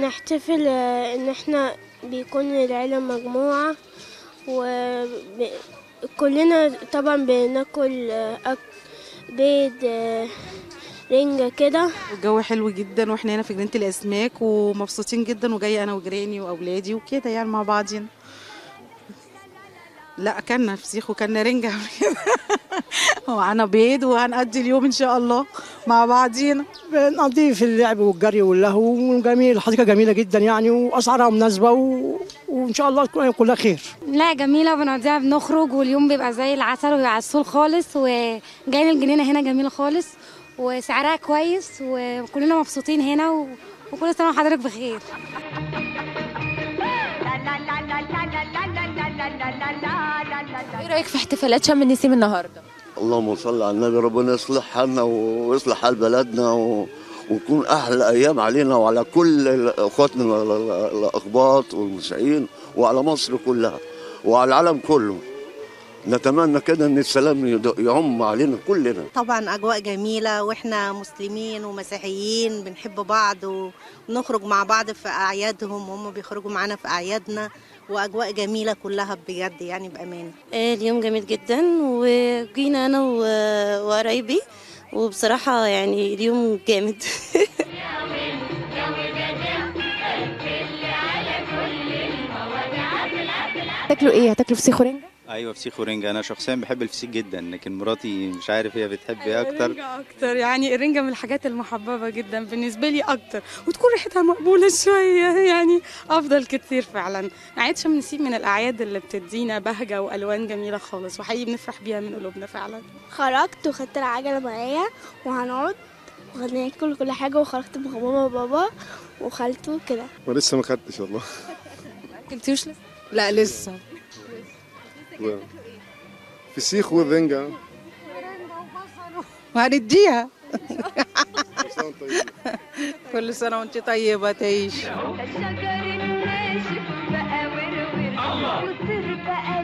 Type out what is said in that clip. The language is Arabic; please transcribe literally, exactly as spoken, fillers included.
بنحتفل آه، ان احنا بيكون العيلة مجموعة، وكلنا طبعا بناكل آه، أك- بيض، آه، رنجة كده. الجو حلو جدا واحنا هنا في جنينة الأسماك ومبسوطين جدا، وجاية أنا وجيراني وأولادي وكده يعني مع بعضين. لا أكلنا فسيخ وكلنا رنجة قبل كده ومعانا بيض وهنقضي اليوم إن شاء الله مع بعضينا. بنقضيه في اللعب والجري واللهو، وجميل، الحديقة جميلة جدا يعني، وأسعارها مناسبة و... وإن شاء الله تكون كلها خير. لا جميلة، بنقضيها بنخرج واليوم بيبقى زي العسل وبيبقى عسول خالص، وجايين الجنينة هنا جميلة خالص وسعرها كويس وكلنا مبسوطين هنا و... وكل سنة وحضرتك بخير. ايه رايك في احتفالات شم النسيم النهارده؟ اللهم صل على النبي، ربنا يصلح حالنا ويصلح حال بلدنا و... ونكون احلى ايام علينا وعلى كل اخواتنا الاقباط والمسيحيين وعلى مصر كلها وعلى العالم كله. نتمنى كده ان السلام يعم علينا كلنا. طبعا اجواء جميله، واحنا مسلمين ومسيحيين بنحب بعض ونخرج مع بعض في اعيادهم وهم بيخرجوا معانا في اعيادنا، واجواء جميله كلها بجد يعني بامان. اليوم جميل جدا، وجينا انا وقرايبي وبصراحه يعني اليوم جامد. هتاكلوا ايه؟ هتاكلوا فسيخ ورنجة؟ ايوه فسيخ ورنجة. انا شخصيا بحب الفسيخ جدا، لكن مراتي مش عارف هي بتحب ايه اكتر. الرنجة اكتر، يعني الرنجة من الحاجات المحببة جدا بالنسبة لي اكتر، وتكون ريحتها مقبولة شوية يعني افضل كتير فعلا. اعياد شم النسيم من الاعياد اللي بتدينا بهجة والوان جميلة خالص، وحقيقي بنفرح بيها من قلوبنا فعلا. خرجت وخدت العجلة معايا وهنقعد وهناكل كل حاجة، وخرجت مع ماما وبابا وخالته كده. ولسه ما خدتش والله. ما اكلتوش لسه؟ لا لسه. فسيخ والرنجة وهنديها. كل سنة وانت طيبة تعيش.